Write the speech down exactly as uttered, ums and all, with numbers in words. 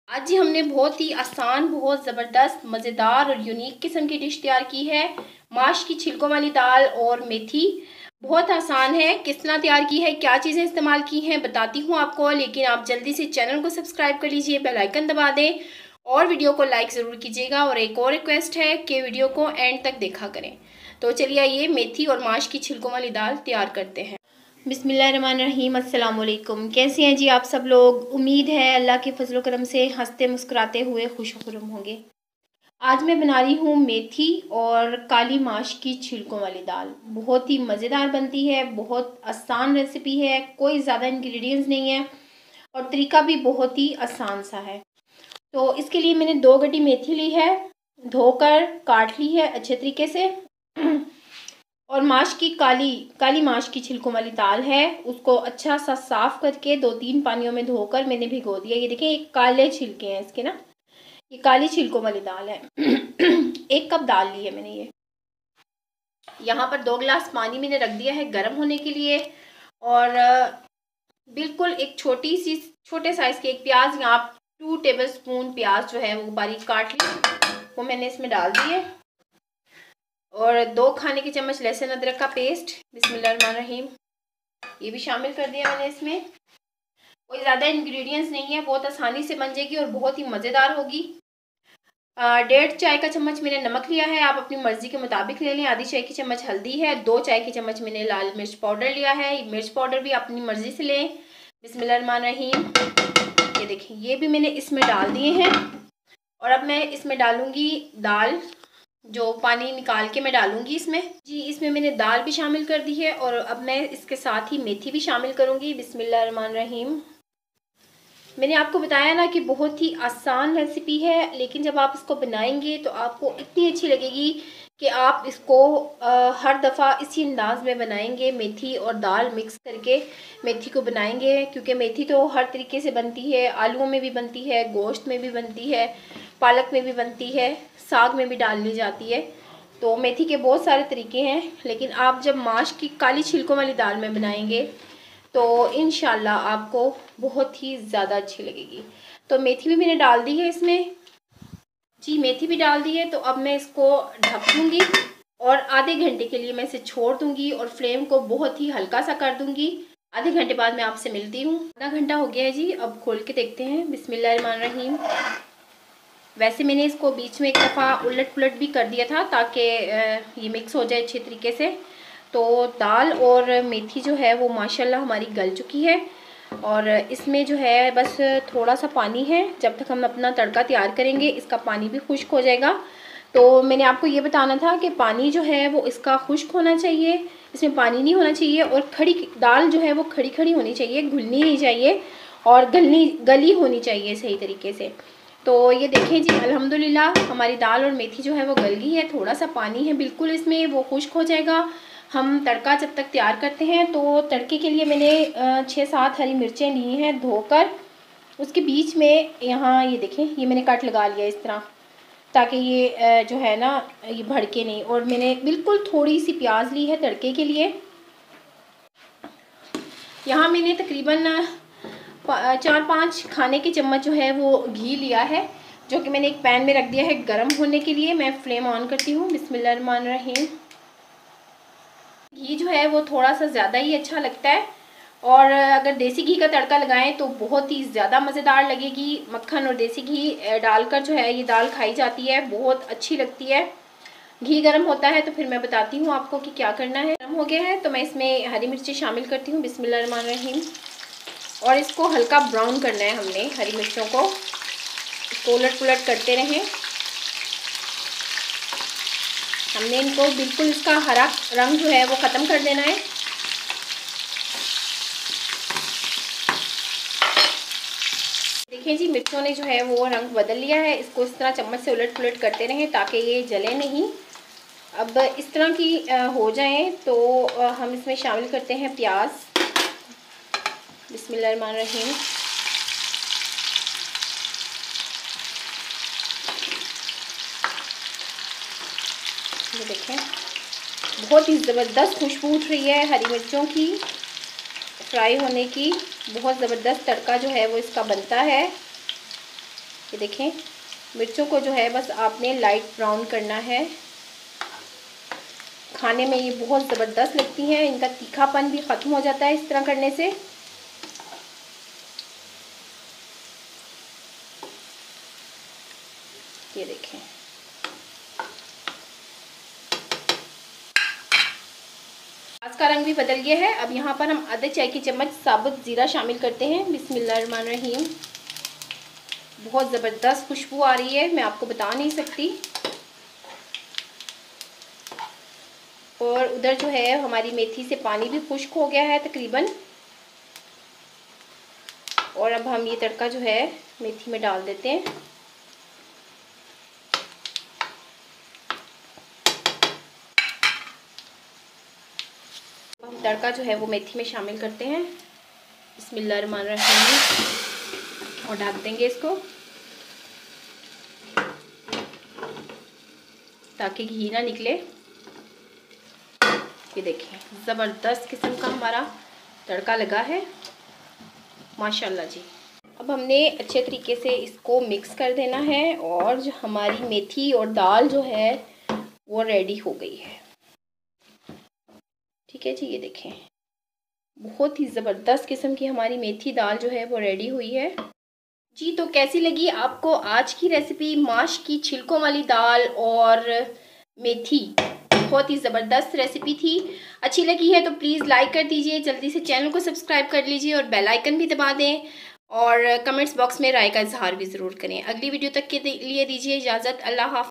आज जी हमने बहुत ही आसान, बहुत ज़बरदस्त, मज़ेदार और यूनिक किस्म की डिश तैयार की है। माश की छिलकों वाली दाल और मेथी। बहुत आसान है। किस तरह तैयार की है, क्या चीज़ें इस्तेमाल की हैं बताती हूँ आपको, लेकिन आप जल्दी से चैनल को सब्सक्राइब कर लीजिए, बेल आइकन दबा दें और वीडियो को लाइक ज़रूर कीजिएगा। और एक और रिक्वेस्ट है कि वीडियो को एंड तक देखा करें। तो चलिए आइए मेथी और माश की छिलकों वाली दाल तैयार करते हैं। बिस्मिल्लाहिर्रहमानिर्रहीम। अस्सलाम वालेकुम। कैसे हैं जी आप सब लोग? उम्मीद है अल्लाह के फजल करम से हंसते मुस्कुराते हुए खुश खुर्रम होंगे। आज मैं बना रही हूँ मेथी और काली माश की छिलकों वाली दाल। बहुत ही मज़ेदार बनती है, बहुत आसान रेसिपी है, कोई ज़्यादा इंग्रेडिएंट्स नहीं है और तरीका भी बहुत ही आसान सा है। तो इसके लिए मैंने दो गड्डी मेथी ली है, धोकर काट ली है अच्छे तरीके से। और माश की काली काली माश की छिलकों वाली दाल है, उसको अच्छा सा साफ करके दो तीन पानियों में धोकर मैंने भिगो दिया। ये देखें, एक काले छिलके हैं इसके ना, ये काली छिलकों वाली दाल है। एक कप दाल ली है मैंने। ये यहाँ पर दो गिलास पानी मैंने रख दिया है गर्म होने के लिए। और बिल्कुल एक छोटी सी छोटे साइज के एक प्याज, यहाँ टू टेबल स्पून प्याज जो है वो बारीक काट ली, वो मैंने इसमें डाल दी है। और दो खाने के चम्मच लहसुन अदरक का पेस्ट, बिस्मिल्लाहिर्रहमानिर्रहीम, ये भी शामिल कर दिया मैंने इसमें। कोई ज़्यादा इंग्रेडिएंट्स नहीं है, बहुत आसानी से बन जाएगी और बहुत ही मज़ेदार होगी। डेढ़ चाय का चम्मच मैंने नमक लिया है, आप अपनी मर्ज़ी के मुताबिक ले लें। आधी चाय की चम्मच हल्दी है, दो चाय की चम्मच मैंने लाल मिर्च पाउडर लिया है, मिर्च पाउडर भी अपनी मर्ज़ी से लें। बिस्मिल्लाहिर्रहमानिर्रहीम, ये देखिए ये भी मैंने इसमें डाल दिए हैं। और अब मैं इसमें डालूँगी दाल, जो पानी निकाल के मैं डालूंगी इसमें जी। इसमें मैंने दाल भी शामिल कर दी है और अब मैं इसके साथ ही मेथी भी शामिल करूंगी। बिस्मिल्लाहिर्रहमानिर्रहीम। मैंने आपको बताया ना कि बहुत ही आसान रेसिपी है, लेकिन जब आप इसको बनाएंगे तो आपको इतनी अच्छी लगेगी कि आप इसको आ, हर दफ़ा इसी अंदाज में बनाएंगे। मेथी और दाल मिक्स करके मेथी को बनाएंगे, क्योंकि मेथी तो हर तरीके से बनती है, आलूओं में भी बनती है, गोश्त में भी बनती है, पालक में भी बनती है, साग में भी डाल ली जाती है। तो मेथी के बहुत सारे तरीके हैं, लेकिन आप जब माश की काली छिलकों वाली दाल में बनाएंगे तो इंशाल्लाह आपको बहुत ही ज़्यादा अच्छी लगेगी। तो मेथी भी मैंने डाल दी है इसमें जी, मेथी भी डाल दी है। तो अब मैं इसको ढक दूँगी और आधे घंटे के लिए मैं इसे छोड़ दूँगी और फ्लेम को बहुत ही हल्का सा कर दूँगी। आधे घंटे बाद मैं आपसे मिलती हूँ। आधा घंटा हो गया है जी, अब खोल के देखते हैं। बिस्मिल्लाहिर्रहमानिर्रहीम। वैसे मैंने इसको बीच में एक दफ़ा उलट पुलट भी कर दिया था ताकि ये मिक्स हो जाए अच्छे तरीके से। तो दाल और मेथी जो है वो माशाल्लाह हमारी गल चुकी है और इसमें जो है बस थोड़ा सा पानी है। जब तक हम अपना तड़का तैयार करेंगे इसका पानी भी खुश्क हो जाएगा। तो मैंने आपको ये बताना था कि पानी जो है वो इसका खुश्क होना चाहिए, इसमें पानी नहीं होना चाहिए। और खड़ी दाल जो है वो खड़ी खड़ी होनी चाहिए, घुलनी नहीं चाहिए और गलनी गली होनी चाहिए सही तरीके से। तो ये देखें जी, अल्हम्दुलिल्लाह हमारी दाल और मेथी जो है वो गल गई है। थोड़ा सा पानी है बिल्कुल इसमें, वो खुश्क हो जाएगा। हम तड़का जब तक तैयार करते हैं, तो तड़के के लिए मैंने छः सात हरी मिर्चें ली हैं धोकर। उसके बीच में यहाँ ये देखें, ये मैंने कट लगा लिया इस तरह, ताकि ये जो है ना ये भड़के नहीं। और मैंने बिल्कुल थोड़ी सी प्याज ली है तड़के के लिए। यहाँ मैंने तकरीबन चार पाँच खाने के चम्मच जो है वो घी लिया है, जो कि मैंने एक पैन में रख दिया है गर्म होने के लिए। मैं फ्लेम ऑन करती हूँ। बिस्मिल्लाहिर्रहमानिर्रहीम। घी जो है वो थोड़ा सा ज़्यादा ही अच्छा लगता है और अगर देसी घी का तड़का लगाएं तो बहुत ही ज़्यादा मज़ेदार लगेगी। मक्खन और देसी घी डालकर जो है ये दाल खाई जाती है, बहुत अच्छी लगती है। घी गर्म होता है तो फिर मैं बताती हूँ आपको कि क्या करना है। गर्म हो गया है तो मैं इसमें हरी मिर्ची शामिल करती हूँ। बिस्मिल्लाहिर्रहमानिर्रहीम। और इसको हल्का ब्राउन करना है हमने, हरी मिर्चों को। इसको उलट पुलट करते रहें। हमने इनको बिल्कुल इसका हरा रंग जो है वो ख़त्म कर देना है। देखिए जी, मिर्चों ने जो है वो रंग बदल लिया है। इसको इस तरह चम्मच से उलट पुलट करते रहें ताकि ये जले नहीं। अब इस तरह की हो जाएं तो हम इसमें शामिल करते हैं प्याज। बिस्मिल्लाहिर्रहमानिर्रहीम। ये देखें, बहुत ही ज़बरदस्त खुशबू उठ रही है हरी मिर्चों की फ्राई होने की। बहुत ज़बरदस्त तड़का जो है वो इसका बनता है। ये देखें, मिर्चों को जो है बस आपने लाइट ब्राउन करना है। खाने में ये बहुत ज़बरदस्त लगती हैं, इनका तीखापन भी ख़त्म हो जाता है इस तरह करने से। ये देखें, प्याज का रंग भी बदल गया है। अब यहाँ पर हम आधे चाय की चम्मच साबुत ज़ीरा शामिल करते हैं। बिस्मिल्लाहिर्रहमानिर्रहीम। बहुत ज़बरदस्त खुशबू आ रही है, मैं आपको बता नहीं सकती। और उधर जो है हमारी मेथी से पानी भी खुश्क हो गया है तकरीबन। और अब हम ये तड़का जो है मेथी में डाल देते हैं। हम तड़का जो है वो मेथी में शामिल करते हैं। बिस्मिल्लाहिर्रहमानिर्रहीम। और ढक देंगे इसको ताकि घी ना निकले। ये देखिए, ज़बरदस्त किस्म का हमारा तड़का लगा है माशाल्लाह जी। अब हमने अच्छे तरीके से इसको मिक्स कर देना है और जो हमारी मेथी और दाल जो है वो रेडी हो गई है। ठीक है जी, ये देखें, बहुत ही ज़बरदस्त किस्म की हमारी मेथी दाल जो है वो रेडी हुई है जी। तो कैसी लगी आपको आज की रेसिपी? माश की छिलकों वाली दाल और मेथी, बहुत ही ज़बरदस्त रेसिपी थी। अच्छी लगी है तो प्लीज़ लाइक कर दीजिए, जल्दी से चैनल को सब्सक्राइब कर लीजिए और बेल आइकन भी दबा दें। और कमेंट्स बॉक्स में राय का इजहार भी ज़रूर करें। अगली वीडियो तक के लिए दीजिए इजाज़त। अल्लाह हाफ़िज़।